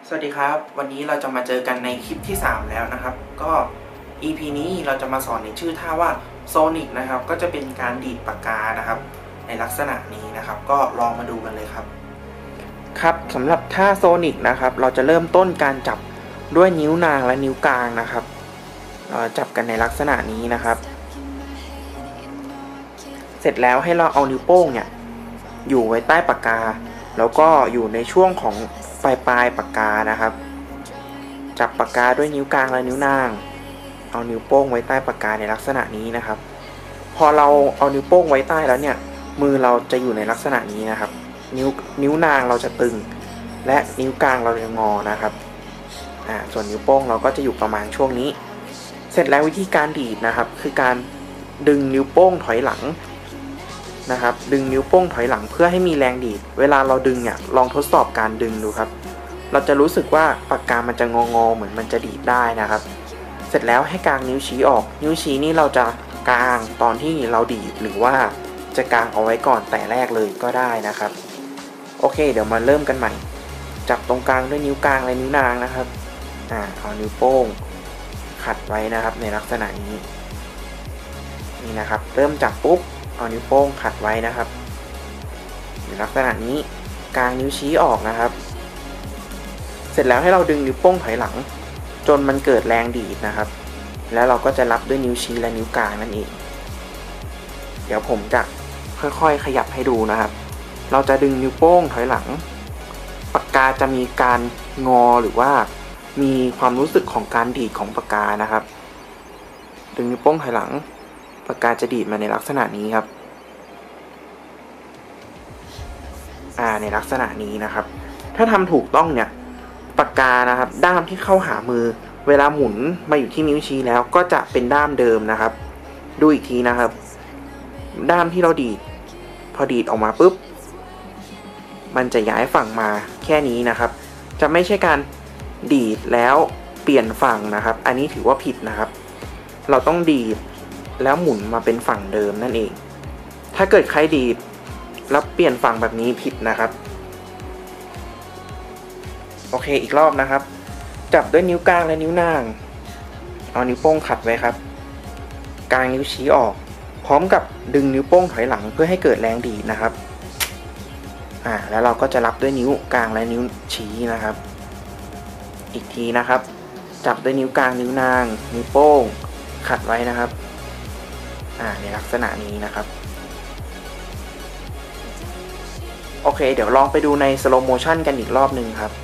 สวัสดีครับวันนี้เราจะมาเจอกันในคลิปที่3แล้วนะครับก็ EP นี้เราจะมาสอนในชื่อท่าว่าโซนิกนะครับก็จะเป็นการดีดปากกานะครับในลักษณะนี้นะครับก็ลองมาดูกันเลยครับครับสำหรับท่าโซนิกนะครับเราจะเริ่มต้นการจับด้วยนิ้วนางและนิ้วกลางนะครับจับกันในลักษณะนี้นะครับเสร็จแล้วให้เราเอานิ้วโป้งเนี่ยอยู่ไว้ใต้ปากกาแล้วก็อยู่ในช่วงของปลายปากกานะครับจับปากกาด้วยนิ้วกลางและนิ้วนางเอานิ้วโป้งไว้ใต้ปากกาในลักษณะนี้นะครับพอเราเอานิ้วโป้งไว้ใต้แล้วเนี่ยมือเราจะอยู่ในลักษณะนี้นะครับนิ้วนางเราจะตึงและนิ้วกลางเราจะงอนะครับส่วนนิ้วโป้งเราก็จะอยู่ประมาณช่วงนี้เสร็จแล้ววิธีการดีดนะครับคือการดึงนิ้วโป้งถอยหลังนะครับดึงนิ้วโป้งถอยหลังเพื่อให้มีแรงดีดเวลาเราดึงเนี่ยลองทดสอบการดึงดูครับเราจะรู้สึกว่าปากกามันจะงอเหมือนมันจะดีดได้นะครับเสร็จแล้วให้กางนิ้วชี้ออกนิ้วชี้นี่เราจะกางตอนที่เราดีดหรือว่าจะกางเอาไว้ก่อนแต่แรกเลยก็ได้นะครับโอเคเดี๋ยวมาเริ่มกันใหม่จับตรงกลางด้วยนิ้วกลางและนิ้วนางนะครับเอานิ้วโป้งขัดไว้นะครับในลักษณะนี้นี่นะครับเริ่มจับปุ๊บเอานิ้วโป้งขัดไว้นะครับในลักษณะนี้กางนิ้วชี้ออกนะครับเสร็จแล้วให้เราดึงนิ้วโป้งถอยหลังจนมันเกิดแรงดีดนะครับแล้วเราก็จะรับด้วยนิ้วชี้และนิ้วกลางนั่นเองเดี๋ยวผมจะค่อยๆขยับให้ดูนะครับเราจะดึงนิ้วโป้งถอยหลังปากกาจะมีการงอหรือว่ามีความรู้สึกของการดีดของปากกานะครับดึงนิ้วโป้งถอยหลังปากกาจะดีดมาในลักษณะนี้ครับในลักษณะนี้นะครับถ้าทำถูกต้องเนี่ยปากกานะครับด้ามที่เข้าหามือเวลาหมุนมาอยู่ที่นิ้วชี้แล้วก็จะเป็นด้ามเดิมนะครับดูอีกทีนะครับด้ามที่เราดีดพอดีดออกมาปุ๊บมันจะย้ายฝั่งมาแค่นี้นะครับจะไม่ใช่การดีดแล้วเปลี่ยนฝั่งนะครับอันนี้ถือว่าผิดนะครับเราต้องดีดแล้วหมุนมาเป็นฝั่งเดิมนั่นเองถ้าเกิดใครดีดแล้วเปลี่ยนฝั่งแบบนี้ผิดนะครับโอเคอีกรอบนะครับจับด้วยนิ้วกลางและนิ้วนางเอานิ้วโป้งขัดไว้ครับกางนิ้วชี้ออกพร้อมกับดึงนิ้วโป้งถอยหลังเพื่อให้เกิดแรงดีดนะครับแล้วเราก็จะรับด้วยนิ้วกลางและนิ้วชี้นะครับอีกทีนะครับจับด้วยนิ้วกลางนิ้วนางนิ้วโป้งขัดไว้นะครับในลักษณะนี้นะครับโอเคเดี๋ยวลองไปดูในสโลว์โมชั่นกันอีกรอบหนึ่งครับ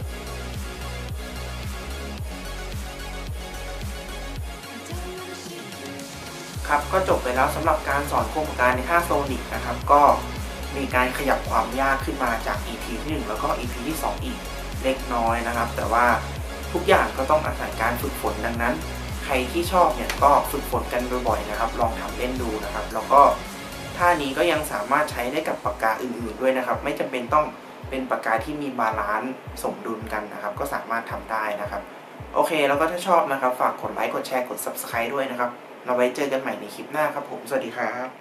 ครับก็จบไปแล้วสำหรับการสอนโครงปากกาในท่าโซนิกนะครับก็มีการขยับความยากขึ้นมาจาก EP ที่1แล้วก็ EP ที่2อีกเล็กน้อยนะครับแต่ว่าทุกอย่างก็ต้องอาศัยการฝึกฝนดังนั้นใครที่ชอบเนี่ยก็ฝึกฝนกันบ่อยๆนะครับลองทำเล่นดูนะครับแล้วก็ท่านี้ก็ยังสามารถใช้ได้กับปากกาอื่นๆด้วยนะครับไม่จำเป็นต้องเป็นปากกาที่มีบาลานซ์สมดุลกันนะครับก็สามารถทำได้นะครับโอเคแล้วก็ถ้าชอบนะครับฝากกดไลค์กดแชร์กด Subscribe ด้วยนะครับเราไว้เจอกันใหม่ในคลิปหน้าครับผมสวัสดีครับ